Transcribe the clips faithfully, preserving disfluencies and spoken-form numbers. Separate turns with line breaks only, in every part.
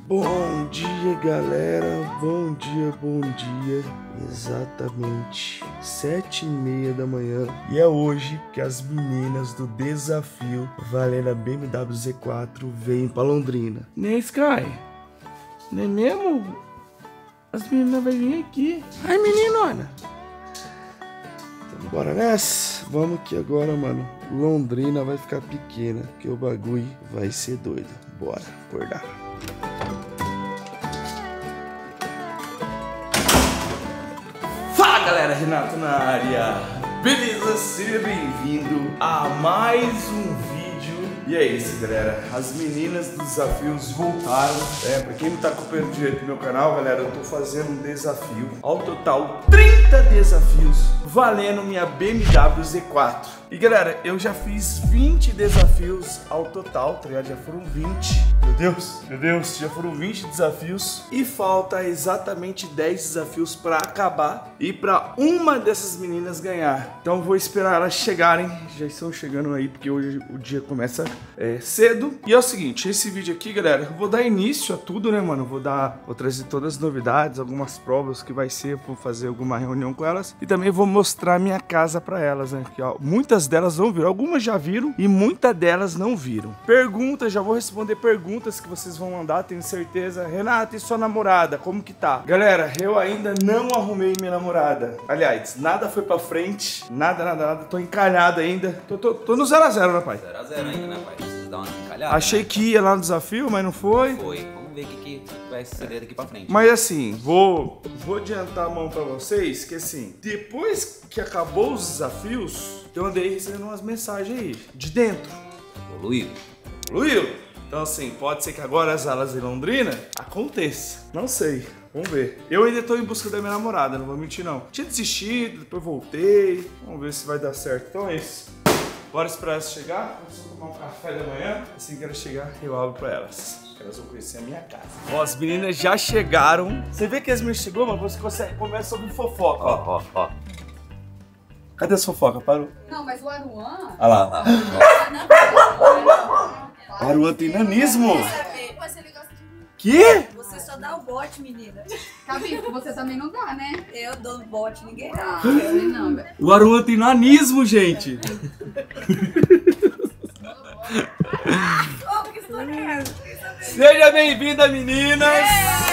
Bom dia, galera, bom dia, bom dia. Exatamente sete e meia da manhã e é hoje que as meninas do desafio valendo a B M W Z quatro vêm pra Londrina. Né, Sky? Não é mesmo? As meninas vão vir aqui. Ai, menino, então bora nessa. Vamos que agora, mano, Londrina vai ficar pequena, que o bagulho vai ser doido. Bora acordar. Fala, galera, Renato na área. Beleza? Seja bem-vindo a mais um vídeo. E é isso, galera, as meninas dos desafios voltaram. É, pra quem não tá acompanhando direito no meu canal, galera, eu tô fazendo um desafio, ao total trinta desafios, valendo minha B M W Z quatro. E galera, eu já fiz vinte desafios ao total, tá ligado? Já foram vinte. Meu Deus, meu Deus, já foram vinte desafios. E falta exatamente dez desafios pra acabar e pra uma dessas meninas ganhar. Então vou esperar elas chegarem. Já estão chegando aí, porque hoje o dia começa é, cedo. E é o seguinte, esse vídeo aqui, galera, eu vou dar início a tudo, né, mano? Vou dar, vou trazer todas as novidades, algumas provas que vai ser, vou fazer alguma reunião com elas. E também vou mostrar minha casa pra elas, né? Que, ó, muitas delas não viram, algumas já viram e muitas delas não viram. Perguntas, já vou responder perguntas que vocês vão mandar, tenho certeza. Renata, e sua namorada, como que tá? Galera, eu ainda não arrumei minha namorada. Aliás, nada foi pra frente, nada, nada, nada. Tô encalhado ainda. Tô, tô, tô no zero a zero, né, pai?
zero a zero ainda, né, pai? Precisa dar uma encalhada.
Achei, né, que ia lá no desafio, mas não foi.
Não foi. Vamos ver o que, que vai suceder daqui pra frente.
Mas assim, vou, vou adiantar a mão pra vocês, que assim, depois que acabou os desafios, eu andei recebendo umas mensagens aí, de dentro.
Evoluiu.
Evoluiu? Então assim, pode ser que agora as alas em Londrina aconteça. Não sei, vamos ver. Eu ainda tô em busca da minha namorada, não vou mentir não. Tinha desistido, depois voltei. Vamos ver se vai dar certo. Então é isso. Bora esperar elas chegar. Vamos só tomar um café da manhã. Assim que elas chegar, eu abro pra elas. Elas vão conhecer a minha casa. Ó, as meninas já chegaram. Você vê que as meninas chegou, mas você consegue, começa a ouvir fofoca.
Ó, ó, ó.
Cadê as fofocas? Parou.
Não, mas o Aruan...
Olha lá, lá. O Aruan tem nanismo.
Você gosta de mim.
Que?
Você só dá o bote, menina.
Cabico, você também não dá, né?
Eu dou bote, ninguém dá.
Ah, eu não, velho.
O Aruan tem nanismo, gente.
Oh, que história é essa?
Seja bem-vinda, meninas.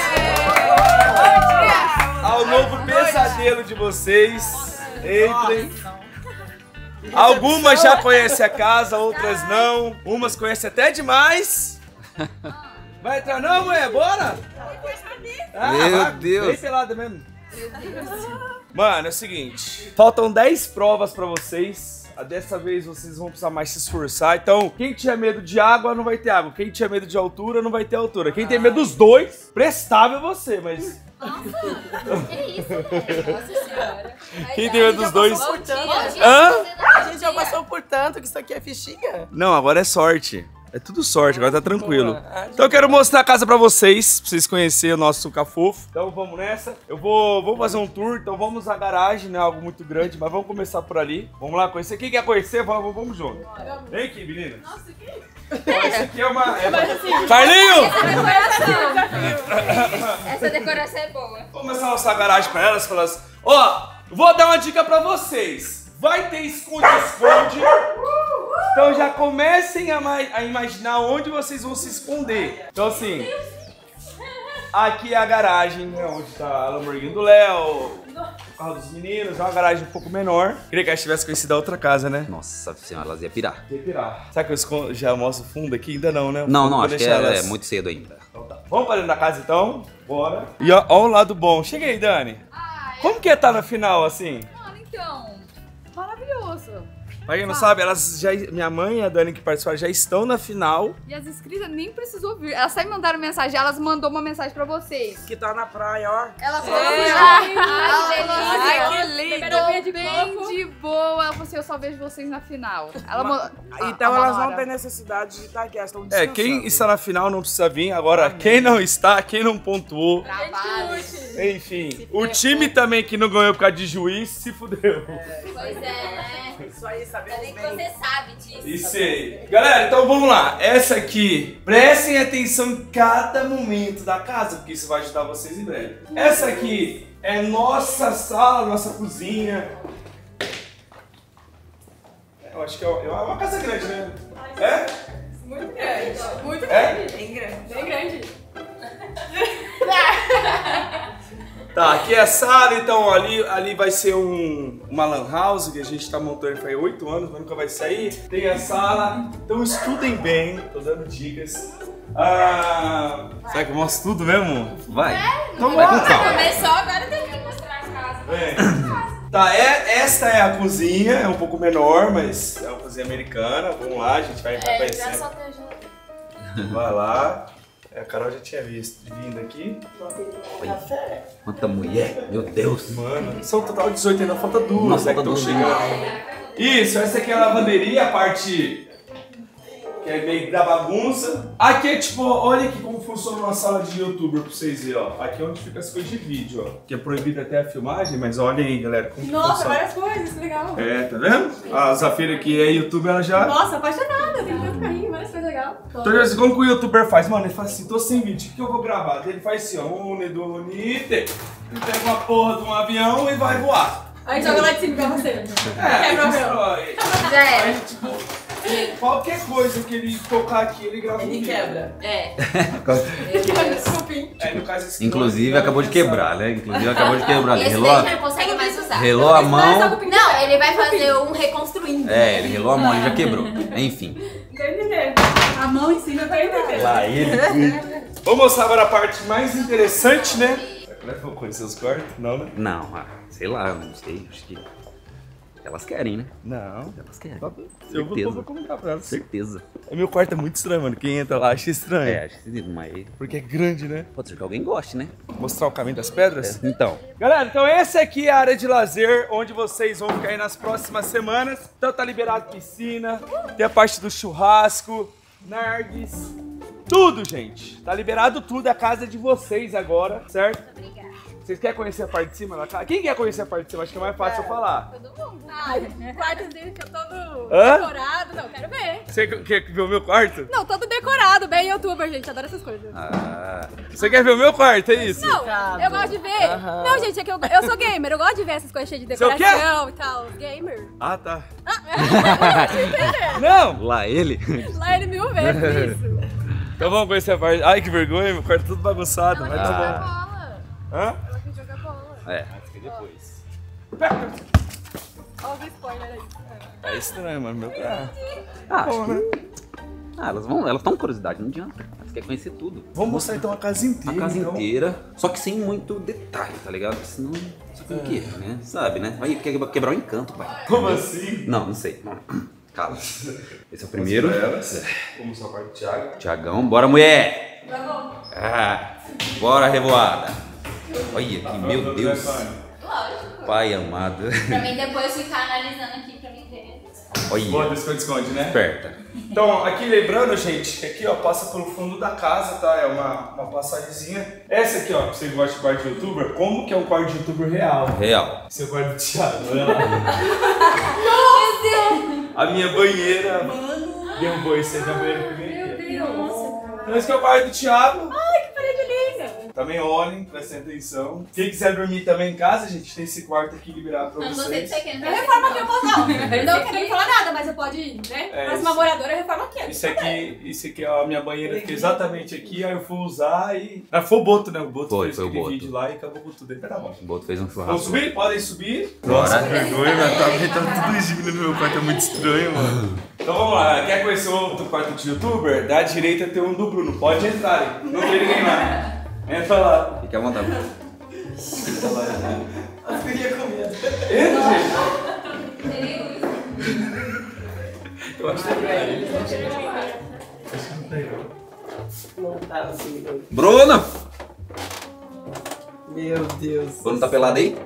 Ao novo pesadelo de vocês. Entrem. Algumas já conhecem a casa, outras não. Umas conhecem até demais. Vai entrar não, mulher? Bora? Ah,
Meu
vai,
Deus.
vem pelada mesmo. Mano, é o seguinte. Faltam dez provas pra vocês. Dessa vez vocês vão precisar mais se esforçar. Então, quem tinha medo de água não vai ter água. Quem tinha medo de altura não vai ter altura. Quem tem medo dos dois, prestável é você, mas...
Nossa, que isso, velho? Nossa senhora.
Quem tem medo dos dois?
Bom dia,
Hã?
A gente já passou por tanto que isso aqui é fichinha.
Não, agora é sorte. É tudo sorte, agora tá tranquilo. Então eu quero mostrar a casa pra vocês, pra vocês conhecerem o nosso cafofo. Então vamos nessa. Eu vou, vou fazer um tour, então vamos à garagem, né? Algo muito grande, mas vamos começar por ali. Vamos lá conhecer. Quem quer conhecer, vamos, vamos junto. Vem aqui, meninas. Nossa, que... Essa aqui é uma... É... Carlinho!
Essa decoração é boa.
Vou começar a mostrar a garagem pra elas, pra elas... Ó, vou dar uma dica pra vocês. Vai ter esconde-esconde. Então já comecem a, a imaginar onde vocês vão se esconder. Então assim, aqui é a garagem, né, onde tá a Lamborghini do Léo, o carro dos meninos, é uma garagem um pouco menor. Queria que a gente tivesse conhecido a outra casa, né?
Nossa senhora, elas iam pirar.
Ia pirar. Será que eu escondo, já mostro o fundo aqui? Ainda não, né?
Não, não,
Vou
acho que é,
elas...
é muito cedo ainda.
Então tá. Vamos para dentro da casa então? Bora. E ó, ó o lado bom. Chega aí, Dani.
Ah, é?
Como que é estar na final assim?
Mano, então, maravilhoso.
Pra quem não sabe, elas já, minha mãe e a Dani que participaram já estão na final.
E as inscritas nem precisou vir. Elas só me mandaram mensagem, elas mandou uma mensagem pra vocês.
Que tá na praia, ó.
Ela falou
É.
que
Ai,
Ai,
que lindo.
Tô bem de boa, você, eu só vejo vocês na final. Ela mandou...
Então
a
elas não
Manora.
têm necessidade de estar aqui, elas estão
É,
descansando.
quem está na final não precisa vir. Agora, quem não está, quem não pontuou,
Trabalho.
enfim. O time também que não ganhou por causa de juiz se fudeu.
Pois é, né?
Isso aí, sabemos
Ainda bem que
bem.
você sabe disso.
Isso aí. Galera, então vamos lá. Essa aqui, prestem atenção em cada momento da casa, porque isso vai ajudar vocês em breve. Essa aqui é nossa sala, nossa cozinha. Eu acho que é uma casa grande, né? É?
Muito grande. Muito
É?
grande.
Bem grande.
Bem grande.
Tá, aqui é a sala, então ali, ali vai ser um, uma lan house que a gente tá montando faz oito anos, mas nunca vai sair. Tem a sala, então estudem bem, tô dando dicas. Ah, será que eu mostro tudo mesmo?
Vai.
Então
Vai com
bora!
calma.
Começou, agora tem que mostrar as casas.
Vem. Tá, é, esta é a cozinha, é um pouco menor, mas é uma cozinha americana. Vamos lá, a gente vai, vai
É, já
conhecendo.
só tem a geladeira.
Vai lá. É, a Carol já tinha visto, vindo aqui.
Café.
Quanta mulher, meu Deus.
Mano, são total dezoito ainda, falta duas,
Nossa,
né, que
falta
estão
duas.
chegando. Isso, essa aqui é a lavanderia, a parte que é meio da bagunça. Aqui é tipo, olha aqui como funciona uma sala de youtuber pra vocês verem, ó. Aqui é onde fica as coisas de vídeo, ó. Que é proibido até a filmagem, mas olhem aí, galera, como que
Nossa,
funciona.
várias coisas, que legal.
É, tá vendo? A Zafira que é youtuber, ela já...
Nossa, apaixonada, tem tanto carrinho, várias coisas legais.
Então, assim, como que o youtuber faz? Mano, ele faz assim, tô sem vídeo, o que eu vou gravar? Daí ele faz assim, ó, une, do, unite, ele pega uma porra de um avião e vai voar.
Aí joga lá de cima pra você.
É,
Quebra o véu.
destrói.
Já era.
Aí, tipo, qualquer coisa que ele tocar aqui, ele grava um
Ele
vídeo.
quebra.
É.
Desculpinho.
É, no caso, esse
Inclusive
não,
acabou de quebrar, né? Inclusive acabou de quebrar. Ele
Esse
relou,
daí já
a-
não consegue mais usar.
relou a mão.
Não, ele vai fazer um reconstruindo.
É, ele relou a mão e já quebrou. Enfim.
Não tô entendendo. A mão em cima tá entendendo.
Lá ele. Vou mostrar agora a parte mais interessante, né? Será que eu vou conhecer os quartos? Não, né?
Não, ah, sei lá, eu não sei. Acho que elas querem, né?
Não.
Elas querem.
Eu vou, vou
Certeza.
comentar pra elas.
Certeza.
O meu quarto é muito estranho, mano. Quem entra lá acha estranho.
É, acho que mas
Porque é grande, né?
pode ser que alguém goste, né?
Mostrar o caminho das pedras?
Então,
Galera, então essa aqui é a área de lazer, onde vocês vão ficar aí nas próximas semanas. Então tá liberado piscina, tem a parte do churrasco, nargues, tudo, gente. Tá liberado tudo, a casa é de vocês agora, certo?
Obrigada.
Vocês querem conhecer a parte de cima da casa? Quem quer conhecer a parte de cima? Acho que é mais fácil eu falar.
Todo mundo.
Ai, o quartozinho fica todo
Hã?
decorado. Não, quero ver.
Você quer ver o meu quarto?
Não, todo decorado, bem youtuber, gente. Adoro essas coisas.
ah,
Você quer ver o meu quarto, é isso?
Não, eu gosto de ver.
Aham.
Não, gente, é que eu, eu sou gamer. Eu gosto de ver essas coisas cheias de
Você é o quê?
decoração e tal. Gamer.
Ah, tá.
Ah,
Não!
lá ele.
lá ele mil vezes isso.
Então vamos conhecer a parte... Ai, que vergonha, meu quarto é tudo bagunçado,
Ela
mas
quer
tá
jogar
bom.
bola.
Hã?
Ela quer jogar bola.
É.
Depois.
Olha o spoiler aí.
É estranho, mano. Meu tá.
Ah,
Bom,
acho
né?
que... ah, elas vão, elas estão com curiosidade, não adianta. Elas querem conhecer tudo.
Vamos mostrar então a casa
A
inteira.
casa
então.
inteira, só que sem muito detalhe, tá ligado? Porque senão, sabe o que, né? Sabe, né? Vai quebrar quebrar o encanto, pai.
Como assim?
Não, não sei. Cala. Esse é o primeiro.
Elas. Vamos mostrar a parte do Thiago.
Tiagão, bora, mulher! Ah, bora, revoada. Olha aqui, meu Deus.
Lógico.
Pai amado.
Pra mim depois ficar analisando aqui pra mim ver.
Esconde,
Olha,
esconde, esconde, né?
esperta.
Então, aqui lembrando, gente, que aqui, ó, passa pelo fundo da casa, tá? É uma, uma passagemzinha. Essa aqui, ó, pra você que gosta de quarto de youtuber, como que é um quarto de youtuber real?
Real.
Esse é o quarto do Thiago, olha lá.
Meu Deus!
A minha banheira. Mano. Derrubou isso aí da banheira que vem aqui. Então, esse aqui é o quarto do Thiago.
Ai, que parede linda.
Também olhem, prestem atenção. Quem quiser dormir também em casa, gente, tem esse quarto aqui liberado pra
Não gostei de
vocês.
você aqui,
Eu reformo aqui, eu posso não. Não querendo falar nada, mas eu pode ir, né?
É,
Próxima
isso.
moradora, eu reformo aqui.
Isso aqui, isso aqui é a minha banheira, fica exatamente aqui, aí eu fui usar e... Ah, foi o Boto, né? O Boto
Foi,
fez
foi o
aquele
Boto.
vídeo lá e acabou com tudo aí, tá bom.
O Boto fez um
Vamos
churrasco.
subir? Podem subir?
Bora.
Nossa, que vergonha, mas tá, tá tudo gímio no meu quarto, é muito estranho, mano. Então vamos lá, quer conhecer outro quarto de youtuber? Da direita tem um do Bruno, pode entrar, hein? Não tem ninguém lá. Entra lá.
Fique à vontade.
Entra lá.
Eu fiquei com medo.
Entra, gente. Eu acho que é Acho que não tem, não.
Não tá assim, não.
Bruno!
Meu Deus.
Bruno tá pelado aí?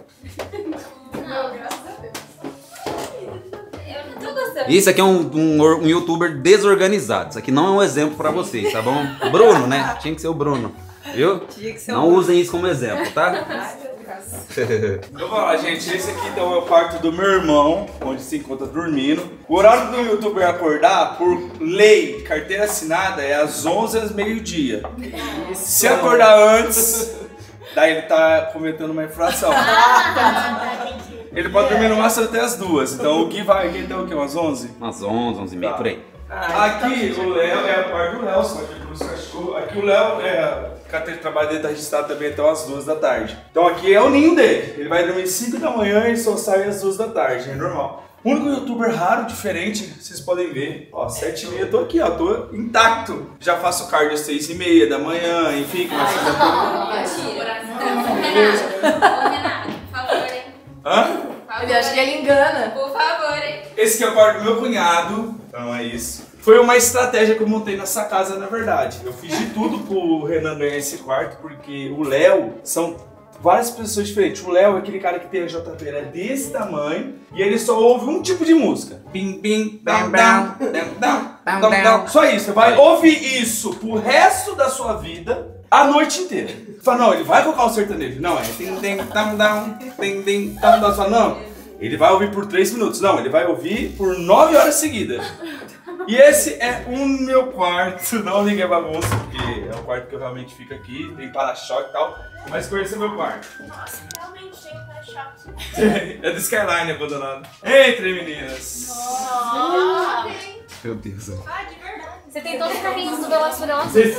Eu não tô gostando.
Isso aqui é um, um, um youtuber desorganizado. Isso aqui não é um exemplo pra vocês, tá bom? Bruno, né? Tinha que ser o Bruno. Viu?
Tinha que ser
Não
o-
usem isso como exemplo, tá?
Então vamos lá, gente. Esse aqui então é o quarto do meu irmão, onde se encontra dormindo. O horário do youtuber acordar, por lei, carteira assinada, é às onze às meio-dia. Se acordar antes, daí ele tá cometendo uma infração. Ele pode dormir no máximo até as duas. Então o Gui vai aqui até o quê? Umas onze?
Umas onze, onze e meia,
Tá.
por aí.
Aqui o Léo é a parte do Léo, só que os cachorros. Aqui o Léo é a carteira de trabalho dele tá registrada também até umas duas da tarde. Então aqui é o ninho dele. Ele vai dormir cinco da manhã e só sai às duas da tarde, é normal. O único youtuber raro, diferente, vocês podem ver. Ó, sete e meia eu tô aqui, ó, tô intacto. Já faço cardio às seis e meia da manhã, enfim, começa a
Mentira. Ô, Renato, por favor, hein?
Hã?
Ele acha que ele engana.
Por favor, hein?
Esse aqui é o quarto do meu cunhado. Então é isso. Foi uma estratégia que eu montei nessa casa, na verdade. Eu fiz de tudo pro Renan ganhar esse quarto, porque o Léo são várias pessoas diferentes. O Léo é aquele cara que tem a J P L desse tamanho e ele só ouve um tipo de música. Bim, bim, bam, bam, bam, bam, bam. Só isso. Você vai ouvir isso pro resto da sua vida a noite inteira. Você fala, não, ele vai colocar o sertanejo. Não, é tim, tim, tam, dam, tim, tim, tam, dam. Você fala, não, ele vai ouvir por três minutos. Não, ele vai ouvir por nove horas seguidas. E esse é o meu quarto, não liguei bagunça, porque é o quarto que eu realmente fico aqui, tem para-choque e tal, mas conhece meu quarto.
Nossa, realmente tem um para-choque.
É do Skyline abandonado. Entre, meninas!
Nossa.
Meu Deus.
Ah, de verdade.
Você tem todos os carrinhos do Velozes e Furiosos?
Vocês-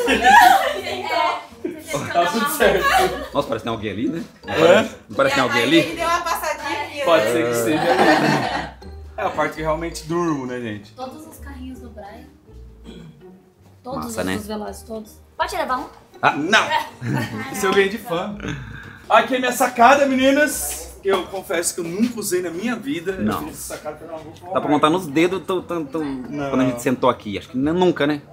É.
Tá tudo certo.
Nossa, parece que tem alguém ali, né?
Hã?
Não parece que tem alguém ali?
Ele deu uma passadinha aqui.
Pode ser que esteja ali. É a parte que realmente durmo, né, gente?
Todos os carrinhos do Brian. Todos
Massa,
os
né?
dos Velozes, todos. Pode levar um?
Ah, não! Isso eu ganhei de fã. Aqui é minha sacada, meninas. Que eu confesso que eu nunca usei na minha vida.
Não.
Eu fiz essa sacada pra não vou falar
Dá pra
mais.
contar nos dedos tão, tão, tão...
Não.
quando a gente sentou aqui. Acho que n- nunca, né?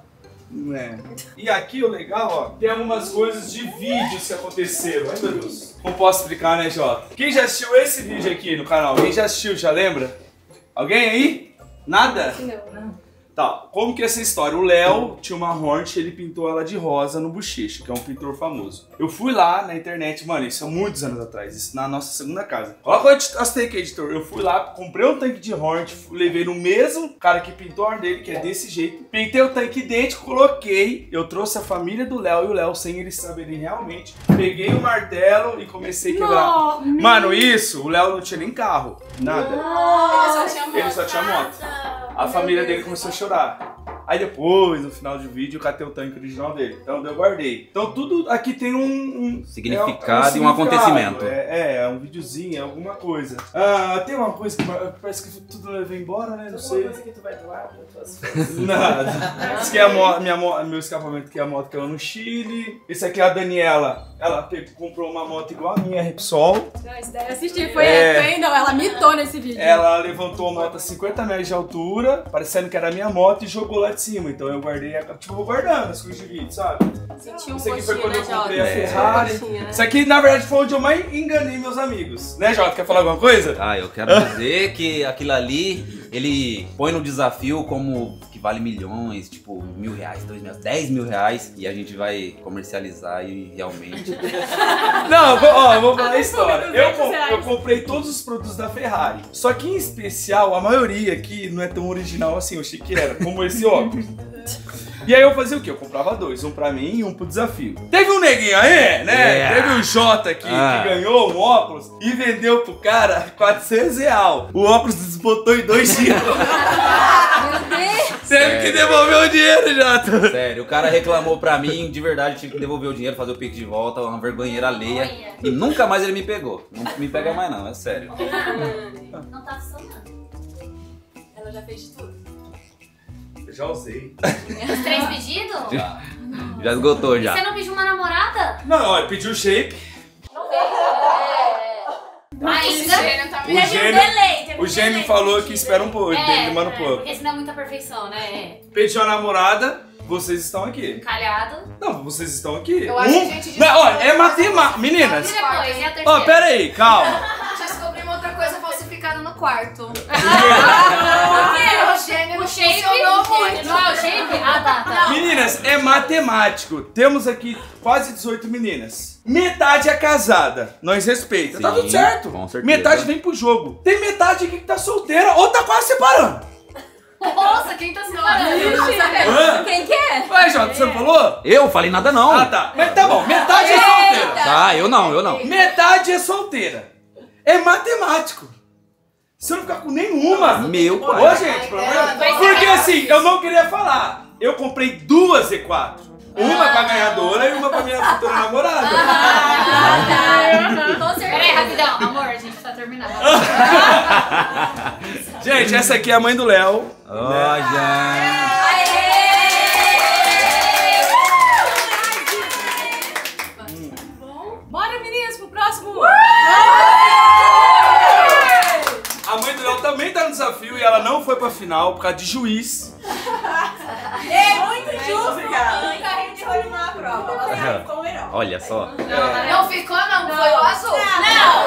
É. E aqui o legal, ó, tem algumas coisas de vídeos que aconteceram. Ai, meu Deus. Não posso explicar, né, Jota? Quem já assistiu esse vídeo aqui no canal? Quem já assistiu, já lembra? Alguém aí? Nada?
Não.
Tá, como que é essa história? O Léo tinha uma Hornet, ele pintou ela de rosa no Bochecha, que é um pintor famoso. Eu fui lá na internet, mano, isso há muitos anos atrás, isso na nossa segunda casa. Coloca as take, editor. Eu fui lá, comprei um tanque de Hornet, levei no mesmo cara que pintou a dele, que é desse jeito. Pintei o tanque idêntico, coloquei, eu trouxe a família do Léo e o Léo, sem eles saberem realmente, peguei o martelo e comecei a quebrar.
Não,
Mano, isso, o Léo não tinha nem carro, nada.
Ele só tinha moto.
Ele só tinha moto. A família dele começou a chorar. Aí depois, no final do vídeo, eu catei o tanque original dele. Então eu guardei. Então tudo aqui tem um... um
Significado
é,
e um acontecimento.
É, é, é um videozinho, é alguma coisa. Ah, tem uma coisa que parece que tudo levei embora, né? Não
Alguma
sei.
coisa que tu vai doar para tuas fãs.
Nada. Isso aqui é a moto, minha moto, meu escapamento que é a moto que eu no Chile. Esse aqui é a Daniela. Ela pegou, comprou uma moto igual a minha, Repsol.
Não, isso daí eu assisti, foi,
É.
foi não, ela mitou nesse vídeo.
Ela levantou a moto a cinquenta metros de altura, parecendo que era a minha moto, e jogou lá de cima. Então eu guardei, a, tipo, eu vou guardando as coisas de vídeo, sabe?
Sentiu um
Isso aqui foi
gostinho,
quando
né,
eu
Jota?
comprei a
É.
Ferrari.
Gostinho, né?
Isso aqui, na verdade, foi onde eu mais enganei meus amigos. Né, Jota? Quer falar alguma coisa?
Ah, eu quero dizer que aquilo ali, ele põe no desafio como que vale milhões, tipo, mil reais, dois mil, dez mil reais, e a gente vai comercializar e realmente...
Não, eu vou, ó, eu vou falar a história. Eu,
duzentos
com-
reais.
eu comprei todos os produtos da Ferrari. Só que em especial, a maioria aqui não é tão original assim, eu achei que era, como esse óculos. E aí eu fazia o quê? Eu comprava dois, um pra mim e um pro desafio. Teve um neguinho aí, né?
É.
Teve o Jota aqui
Ah.
que ganhou um óculos e vendeu pro cara quatrocentos reais. O óculos desbotou em dois dias.
Meu Deus!
Teve que devolver o dinheiro, Jota.
Sério, o cara reclamou pra mim, de verdade, eu tive que devolver o dinheiro, fazer o pique de volta, uma vergonheira alheia.
Olha.
E nunca mais ele me pegou. Não me pega mais não, é sério.
Não tá funcionando.
Ela já fez de tudo.
Eu já usei.
Os três pedidos?
Já esgotou já.
Você não pediu uma namorada?
Não, olha, pediu shape.
Ainda?
tá
O
Teve um
gênio-
delay, teve um
O gênio
delay
falou
pedido.
que espera um pouco,
É,
demora um
é,
pouco.
porque senão é muita perfeição, né?
Pediu a namorada, vocês estão aqui.
Calhado.
Não, vocês estão aqui.
Eu acho
Um-
que a gente
Não, olha, é
descobriu-
matemática.
E
Meninas,
depois, e a terceira?
ó, pera aí, calma.
Descobrimos outra coisa falsificada no
quarto.
Ah, o gênero
O shape
funcionou muito.
Não é o shape? Ah, tá, tá.
Meninas, é matemático. Temos aqui quase dezoito meninas. Metade é casada. Nós respeita. Tá
Sim,
tudo certo.
com certeza.
Metade vem pro jogo. Tem metade aqui que tá solteira ou tá quase separando.
Nossa, quem tá separando?
Hã?
Quem que é?
Ué, Jota, você não falou?
Eu falei nada não.
Ah, tá. Mas tá bom. Metade é solteira.
Tá, eu não, eu não.
Metade é solteira. É matemático. Se eu não ficar com nenhuma.
Meu
Ô,
pai.
gente, pelo amor de
Vai
Deus.
ser
Porque
ela.
assim, eu não queria falar. Eu comprei duas Z quatro. Uma pra ganhadora e uma pra minha futura namorada.
Ah, tá. Com
Peraí,
certeza.
rapidão. Amor, a gente tá terminando.
Gente, essa aqui é a mãe do Léo.
Ó, gente.
Bora, meninas, pro próximo.
A mãe do Léo também tá no desafio e ela não foi pra final por causa de juiz.
É muito justo. Nunca a gente foi numa prova. Ela ficou melhor.
Olha só.
Não ficou, não. Foi o azul.
Não.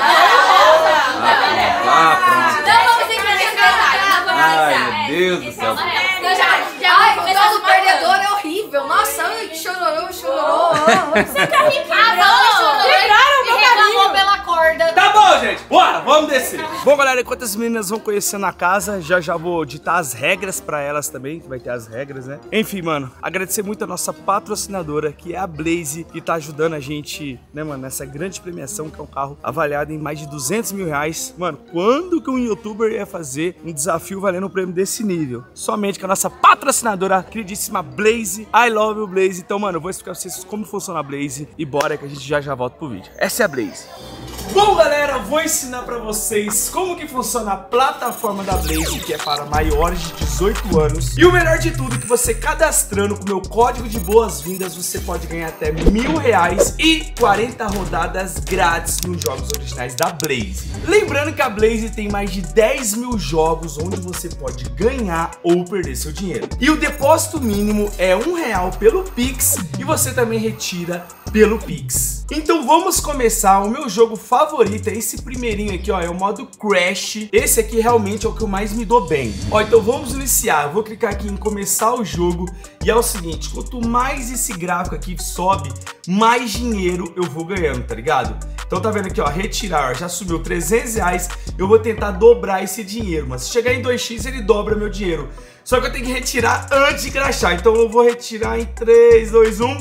Ah, pronto.
Não vamos entrar nesse detalhe. Não vamos
Ai,
entrar.
meu Deus do
Esse é
céu.
o amarelo.
Eu já, já
Ai,
o
começou
tal do
se matando.
perdedor é horrível. Nossa, ai, que chororô, chororô.
Você tá rindo.
Ah, não, chororô.
Quebraram o meu
Me reclamou
caminho.
pela corda.
Tá bom, gente. Bora, vamos descer. Bom, galera, enquanto as meninas vão conhecendo a casa, já já vou ditar as regras pra elas também, que vai ter as regras, né? Enfim, mano, agradecer muito a nossa patrocinadora, que é a Blaze, que tá ajudando a gente, né, mano, nessa grande premiação, que é um carro avaliado em mais de duzentos mil reais. Mano, quando que um youtuber ia fazer um desafio valendo um prêmio desse nível? Somente com a nossa patrocinadora, a queridíssima Blaze. I love you, Blaze. Então, mano, eu vou explicar pra vocês como funciona a Blaze e bora que a gente já já volta pro vídeo. Essa é a Blaze. Bom, galera, eu vou ensinar pra vocês como que funciona a plataforma da Blaze, que é para maiores de dezoito anos. E o melhor de tudo é que você cadastrando com o meu código de boas-vindas, você pode ganhar até mil reais e quarenta rodadas grátis nos jogos originais da Blaze. Lembrando que a Blaze tem mais de dez mil jogos onde você pode ganhar ou perder seu dinheiro. E o depósito mínimo é um real pelo Pix e você também retira pelo Pix. Então vamos começar. O meu jogo favorito é esse primeirinho aqui, ó, é o modo Crash. Esse aqui realmente é o que eu mais me dou bem. Ó, então vamos iniciar. Eu vou clicar aqui em começar o jogo e é o seguinte, quanto mais esse gráfico aqui sobe, mais dinheiro eu vou ganhando, tá ligado? Então tá vendo aqui, ó, retirar, ó, já subiu trezentos reais, eu vou tentar dobrar esse dinheiro, mas se chegar em dois x ele dobra meu dinheiro. Só que eu tenho que retirar antes de crashar, então eu vou retirar em três, dois, um...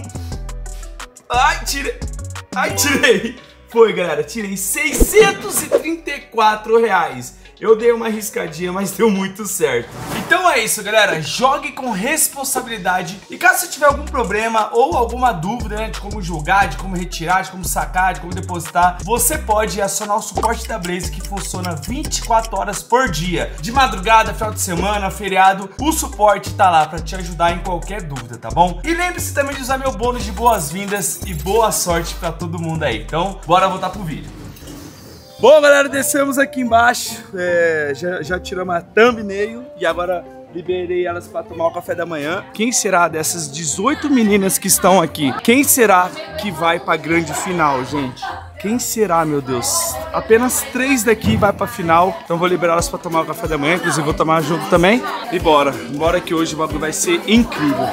Ai, tirei. Ai, tirei. Foi, galera. Tirei seiscentos e trinta e quatro reais. Eu dei uma arriscadinha, mas deu muito certo. Então é isso, galera. Jogue com responsabilidade. E caso você tiver algum problema ou alguma dúvida, né, de como jogar, de como retirar, de como sacar, de como depositar, você pode acionar o suporte da Blaze, que funciona vinte e quatro horas por dia. De madrugada, final de semana, feriado, o suporte tá lá pra te ajudar em qualquer dúvida, tá bom? E lembre-se também de usar meu bônus de boas-vindas e boa sorte pra todo mundo aí. Então, bora voltar pro vídeo. Bom, galera, descemos aqui embaixo, é, já, já tiramos a thumbnail e agora liberei elas para tomar o café da manhã. Quem será dessas dezoito meninas que estão aqui? Quem será que vai para a grande final, gente? Quem será, meu Deus? Apenas três daqui vai pra final, então vou liberar elas para tomar o café da manhã, inclusive vou tomar junto também. E bora, bora que hoje o bagulho vai ser incrível.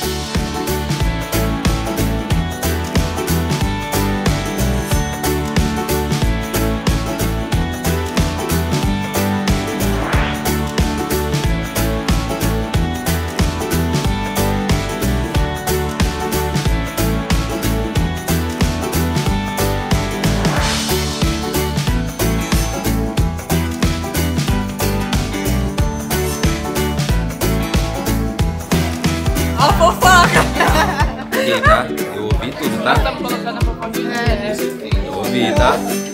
Ó, fofoca.
Aqui, tá? Eu ouvi tudo, tá?
Estamos colocando a fofoquinha. É.
Eu ouvi, tá?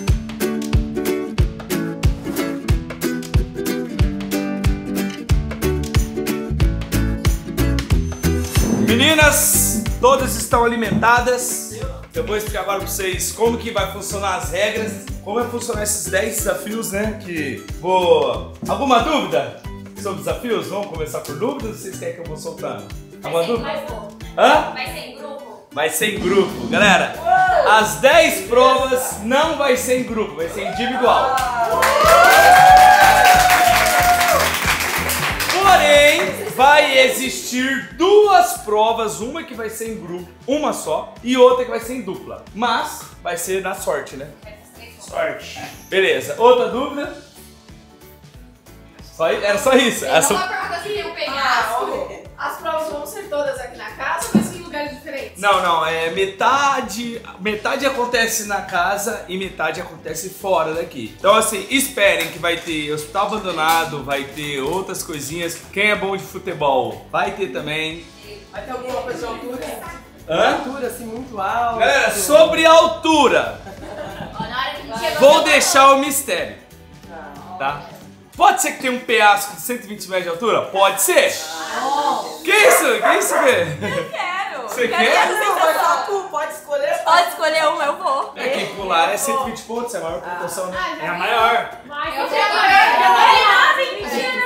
Meninas, todas estão alimentadas. Eu vou explicar agora pra vocês como que vai funcionar as regras, como vai funcionar esses dez desafios, né? Que vou... Alguma dúvida sobre desafios? Vamos começar por dúvidas ou vocês querem que eu vou soltando? Alguma dúvida? Hã?
Vai ser em grupo?
Vai ser em grupo, galera. As dez provas não vai ser em grupo, vai ser individual. Porém, vai existir duas provas, uma que vai ser em grupo, uma só, e outra que vai ser em dupla. Mas vai ser na sorte, né? Sorte. Beleza. Outra dúvida? Só, era só isso.
Então,
Essa...
uma pergunta assim, eu penhasco. As provas vão ser todas aqui na casa ou vai ser em lugares diferentes?
Não, não, é metade, metade acontece na casa e metade acontece fora daqui. Então assim, esperem que vai ter hospital abandonado, vai ter outras coisinhas. Quem é bom de futebol vai ter também.
Vai ter alguma coisa de altura?
Hã?
Altura assim muito alta.
Galera, sobre a altura, vou deixar o mistério, tá? Pode ser que tenha um penhasco de cento e vinte metros de altura? Pode ser. Que isso? Que isso, Fê?
Eu quero.
Você
Quero
quer?
essa
Não, mas só
sensação.
tu pode escolher.
Pode escolher uma, eu vou.
É quem pular é cento e vinte pontos, é a maior pontuação, né? É a maior.
Eu já ganhei.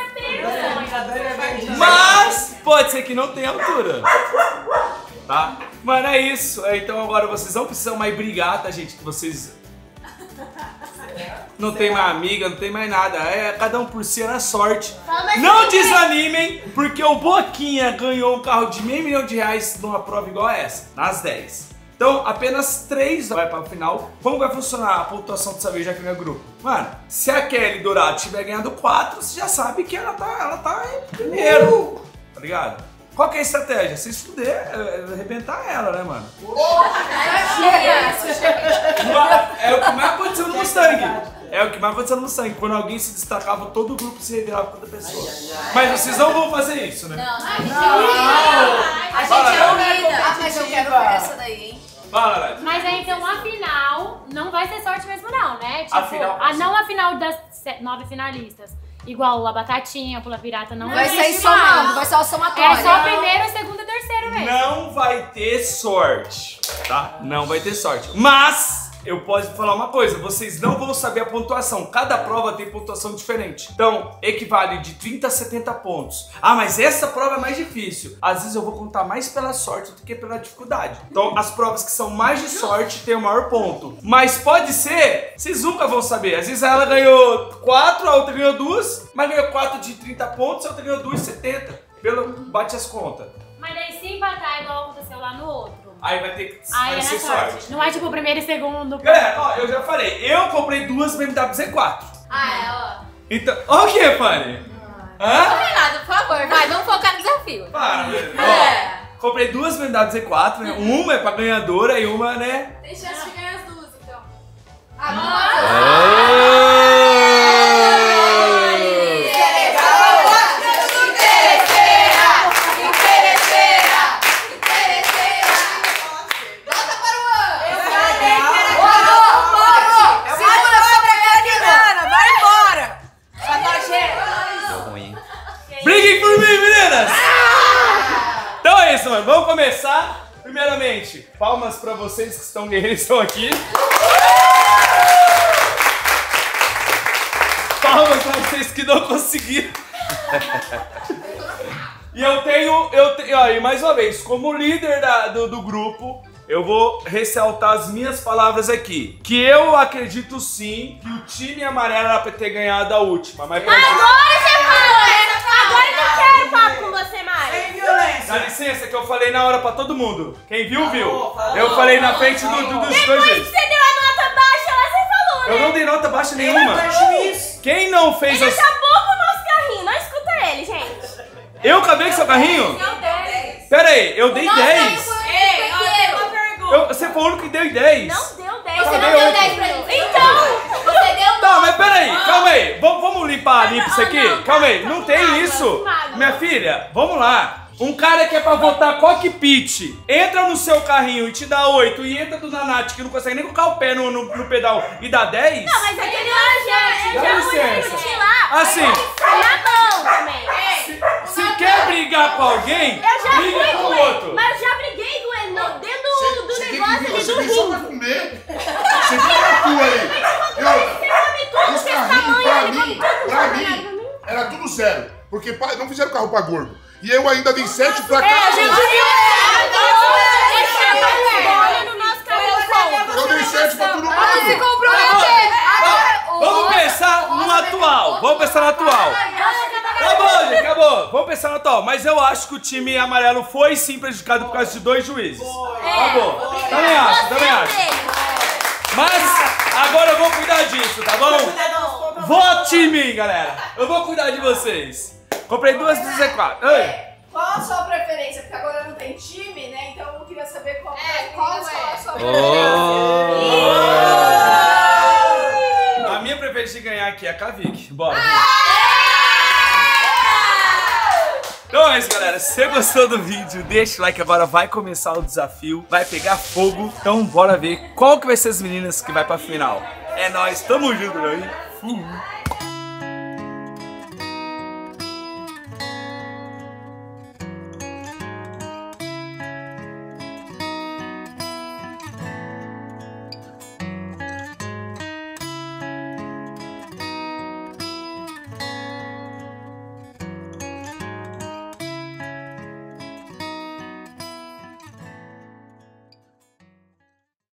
Mas pode ser que não tenha altura. Tá? Mano, é isso. Então agora vocês não precisam mais brigar, tá, gente? Que vocês não tem mais amiga, não tem mais nada. É cada um por si, é na sorte. Não desanimem, porque o Boquinha ganhou um carro de meio milhão de reais numa prova igual a essa, nas dez. Então, apenas três vai para o final. Como vai funcionar a pontuação dessa vez, já que não é grupo? Mano, se a Kelly Dourado tiver ganhando quatro, você já sabe que ela tá, ela tá em primeiro. Tá ligado? Qual que é a estratégia? Se fuder, é arrebentar ela, né, mano? É o que mais aconteceu no Mustang. É o que mais aconteceu no Mustang. Quando alguém se destacava, todo o grupo se revirava contra a pessoa. Mas vocês não vão fazer isso, né?
Não, a gente
A gente é unida.
Ah, mas eu quero ver essa daí, hein?
Fala, Nath.
Mas aí então a final não vai ser sorte mesmo não, né? Tipo,
A final vai
a, não a final das se- nove finalistas. Igual a Batatinha, a Pula Pirata, não
Vai
existe
sair somando,
mais.
vai ser o somatório.
É só o primeiro, o segundo e o terceiro mesmo.
Não vai ter sorte, tá? Não vai ter sorte. Mas eu posso falar uma coisa, vocês não vão saber a pontuação. Cada prova tem pontuação diferente. Então, equivale de trinta a setenta pontos. Ah, mas essa prova é mais difícil. Às vezes eu vou contar mais pela sorte do que pela dificuldade. Então, as provas que são mais de sorte têm o maior ponto. Mas pode ser, vocês nunca vão saber. Às vezes ela ganhou quatro, a outra ganhou duas, mas ganhou quatro de trinta pontos, a outra ganhou duas de setenta. Pelo bate as contas.
Mas daí se empatar igual aconteceu lá no outro.
Aí vai ter que
Aí
vai
é
ser
na sorte.
sorte.
Não é tipo o primeiro e segundo.
Galera, ó, eu já falei, eu comprei duas B M W Z quatro.
Ah, é, ó.
Então, ó o que, Fanny? Hã?
Renato, por favor, vai, vamos focar no desafio.
Para, velho.
É.
Ó, comprei duas B M W Z quatro, né? Uma é pra ganhadora e uma, né?
Tem chance de ganhar as duas, então.
Briguem por mim, meninas! Então é isso, mano. Vamos começar. Primeiramente, palmas pra vocês que estão guerreiros, estão aqui. Palmas pra vocês que não conseguiram. E eu tenho, eu tenho, ó, e mais uma vez, como líder da, do, do grupo, eu vou ressaltar as minhas palavras aqui. Que eu acredito sim que o time amarelo era pra ter ganhado a última, mas pra
Agora você fala! Agora eu não quero papo com você mais!
Sem violência.
Dá licença que eu falei na hora pra todo mundo. Quem viu, viu.
Falou,
Eu falei na frente do, do, dos dois
Depois que
vezes.
você deu a nota baixa lá, você falou, né?
Eu não dei nota baixa nenhuma.
Juiz.
Quem não fez
Ele
as...
acabou com o nosso carrinho, não escuta ele, gente.
Eu acabei com seu carrinho?
dez.
Pera aí, eu dei dez.
Ei, ó, tem uma pergunta.
Eu, você foi o único que deu dez.
Não deu dez.
Você
Eu
não
dei
deu
oito.
dez pra gente.
Então,
Você deu
Tá, mas pera aí, calma aí. Vamos, vamos limpar, limpa isso aqui?
não,
Calma aí,
tá
não tem
mágoa,
isso.
mágoa.
Minha filha, vamos lá. Um cara que é pra votar cockpit, entra no seu carrinho e te dá oito, e entra do Nanate que não consegue nem colocar o pé no, no, no pedal e dá dez?
Não, mas aquele lá já,
Dá
já
licença.
foi lá.
Assim.
Na mão também.
Se quer brigar com alguém,
Eu já
briga
fui
com
com
o
ele,
outro.
mas eu já briguei com ele no, dentro do, do
Você tem que
negócio
vir,
ali
você
do
vem só
ringue.
pra comer. Você fica na tua aí.
Você come tudo
Os
com esse
carrinhos,
tamanho,
pra
ele come
mim,
tudo
pra
com esse
mim, era tudo zero. Porque pa- não fizeram carro pra gordo. E eu ainda dei sete pra
É, a
cada
gente
um.
viu. Deixa a vergonha no nosso carro.
total, mas eu acho que o time amarelo foi sim prejudicado por causa de dois juízes. Tá bom. Também acho, também acho. Mas agora eu vou cuidar disso, tá bom? Vote em mim, galera. Eu vou cuidar de vocês. Comprei duas do Z quatro. Ei.
Qual a sua preferência? Porque agora não tem time, né? Então eu queria saber qual,
É,
qual
quem
a
é?
sua
Oh.
preferência.
A minha preferência de ganhar aqui é a Kavik. Bora. Então é isso, galera. Se você gostou do vídeo, deixa o like. Agora vai começar o desafio. Vai pegar fogo. Então bora ver qual que vai ser as meninas que vai pra final. É nóis. Tamo junto, meu. Fui.